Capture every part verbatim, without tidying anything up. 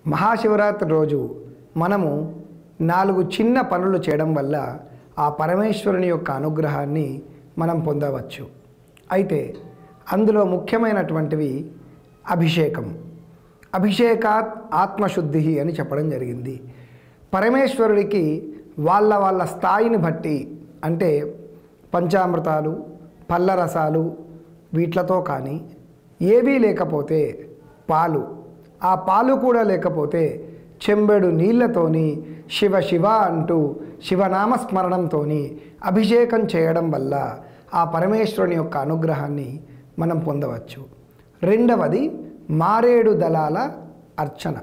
మహాశివరాత్రి రోజు మనము నాలుగు చిన్న పనులు చేయడం వల్ల ఆ పరమేశ్వరుని యొక్క అనుగ్రహాన్ని మనం పొందవచ్చు. అయితే అందులో ముఖ్యమైనటువంటివి అభిషేకం. అభిషేకాత్ ఆత్మశుద్ధి అని చెప్పడం జరిగింది. పరమేశ్వరుడికి వాళ్ళ వాళ్ళ స్థాయిని బట్టి, అంటే పంచామృతాలు, పళ్ళ రసాలు వీటితో కానీ, ఏవీ లేకపోతే పాలు, ఆ పాలు కూడా లేకపోతే చెంబెడు నీళ్లతోని శివ శివ అంటూ శివనామస్మరణంతో అభిషేకం చేయడం వల్ల ఆ పరమేశ్వరుని యొక్క అనుగ్రహాన్ని మనం పొందవచ్చు. రెండవది మారేడు దళాల అర్చన.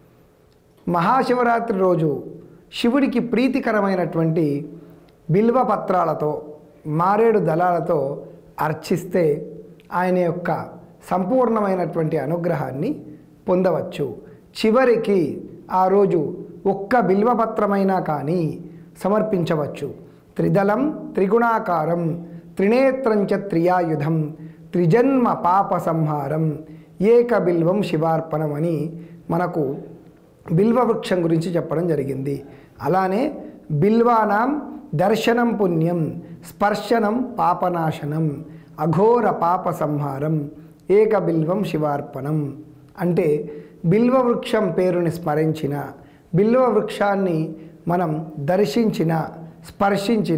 మహాశివరాత్రి రోజు శివుడికి ప్రీతికరమైనటువంటి బిల్వ పత్రాలతో, మారేడు దళాలతో అర్చిస్తే ఆయన యొక్క సంపూర్ణమైనటువంటి అనుగ్రహాన్ని పొందవచ్చు. చివరికి ఆ రోజు ఒక్క బిల్వపత్రమైనా కానీ సమర్పించవచ్చు. త్రిదళం త్రిగుణాకారం త్రినేత్రంచ త్రియాయుధం త్రిజన్మ పాప సంహారం ఏక బిల్వం శివార్పణం అని మనకు బిల్వ వృక్షం గురించి చెప్పడం జరిగింది. అలానే బిల్వానాం దర్శనం పుణ్యం స్పర్శనం పాపనాశనం అఘోర పాప సంహారం ఏక బిల్వం శివార్పణం. అంటే బిల్వ వృక్షం పేరుని స్మరించిన, బిల్వ వృక్షాన్ని మనం దర్శించిన, స్పర్శించిన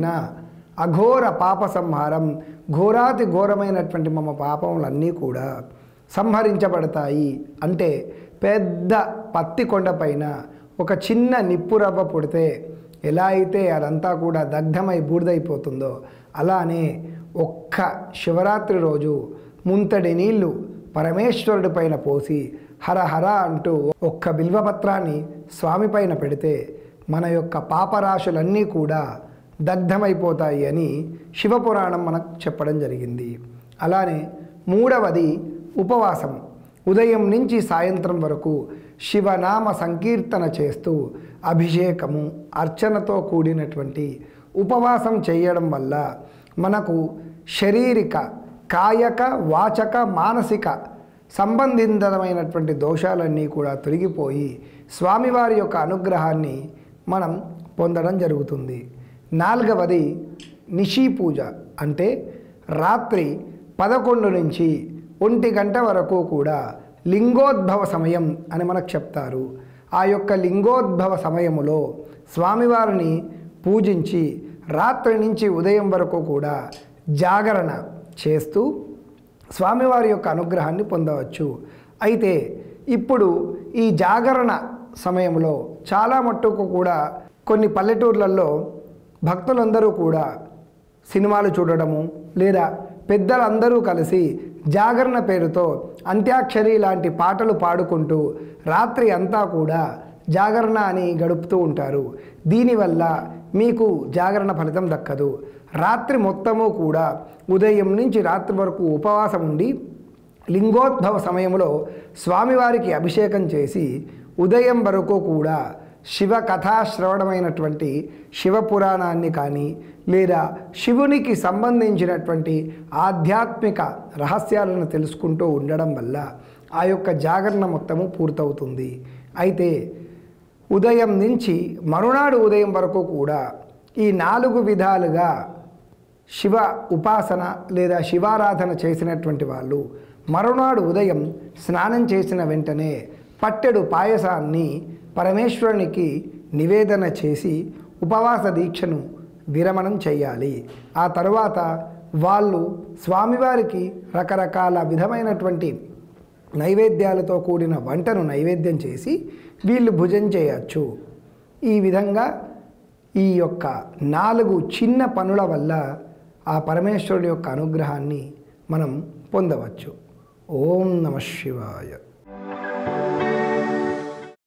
అఘోర పాప సంహారం, ఘోరాతి ఘోరమైనటువంటి మమ పాపములన్నీ కూడా సంహరించబడతాయి. అంటే పెద్ద పత్తి కొండపైన ఒక చిన్న నిప్పురవ్వ పుడితే ఎలా అయితే అదంతా కూడా దగ్ధమై బూడిదైపోతుందో, అలానే ఒక్క శివరాత్రి రోజు ముంతడి నీళ్లు పరమేశ్వరుడి పైన పోసి హర హర అంటూ ఒక్క బిల్వపత్రాన్ని స్వామి పైన పెడితే మన యొక్క పాపరాశులన్నీ కూడా దగ్ధమైపోతాయి అని శివపురాణం మనకు చెప్పడం జరిగింది. అలానే మూడవది ఉపవాసం. ఉదయం నుంచి సాయంత్రం వరకు శివనామ సంకీర్తన చేస్తూ అభిషేకము, అర్చనతో కూడినటువంటి ఉపవాసం చేయడం వల్ల మనకు శారీరక, కాయక, వాచక, మానసిక సంబంధితమైనటువంటి దోషాలన్నీ కూడా తొలగిపోయి స్వామివారి యొక్క అనుగ్రహాన్ని మనం పొందడం జరుగుతుంది. నాలుగవది నిశీ పూజ. అంటే రాత్రి పదకొండు నుంచి ఒంటి గంట వరకు కూడా లింగోద్భవ సమయం అని మనకు చెప్తారు. ఆ యొక్క లింగోద్భవ సమయములో స్వామివారిని పూజించి రాత్రి నుంచి ఉదయం వరకు కూడా జాగరణ చేస్తూ స్వామివారి యొక్క అనుగ్రహాన్ని పొందవచ్చు. అయితే ఇప్పుడు ఈ జాగరణ సమయంలో చాలా మట్టుకు కూడా కొన్ని పల్లెటూర్లలో భక్తులందరూ కూడా సినిమాలు చూడడము, లేదా పెద్దలందరూ కలిసి జాగరణ పేరుతో అంత్యాక్షరి లాంటి పాటలు పాడుకుంటూ రాత్రి అంతా కూడా జాగరణ అని గడుపుతూ ఉంటారు. దీనివల్ల మీకు జాగరణ ఫలితం దక్కదు. రాత్రి మొత్తము కూడా ఉదయం నుంచి రాత్రి వరకు ఉపవాసం ఉండి లింగోద్భవ సమయంలో స్వామివారికి అభిషేకం చేసి ఉదయం వరకు కూడా శివ కథాశ్రవణమైనటువంటి శివపురాణాన్ని కానీ, లేదా శివునికి సంబంధించినటువంటి ఆధ్యాత్మిక రహస్యాలను తెలుసుకుంటూ ఉండడం వల్ల ఆ యొక్క జాగరణ మొత్తము పూర్తవుతుంది. అయితే ఉదయం నుంచి మరునాడు ఉదయం వరకు కూడా ఈ నాలుగు విధాలుగా శివ ఉపాసన లేదా శివారాధన చేసినటువంటి వాళ్ళు మరునాడు ఉదయం స్నానం చేసిన వెంటనే పట్టెడు పాయసాన్ని పరమేశ్వరునికి నివేదన చేసి ఉపవాస దీక్షను విరమణం చేయాలి. ఆ తర్వాత వాళ్ళు స్వామివారికి రకరకాల విధమైనటువంటి నైవేద్యాలతో కూడిన వంటను నైవేద్యం చేసి వీళ్ళు భుజం చేయవచ్చు. ఈ విధంగా ఈ యొక్క నాలుగు చిన్న పనుల వల్ల ఆ పరమేశ్వరుడి యొక్క అనుగ్రహాన్ని మనం పొందవచ్చు. ఓం నమః శివాయ.